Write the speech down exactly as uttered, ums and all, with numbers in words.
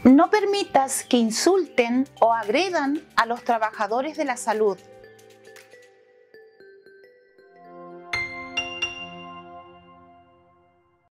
No permitas que insulten o agredan a los trabajadores de la salud.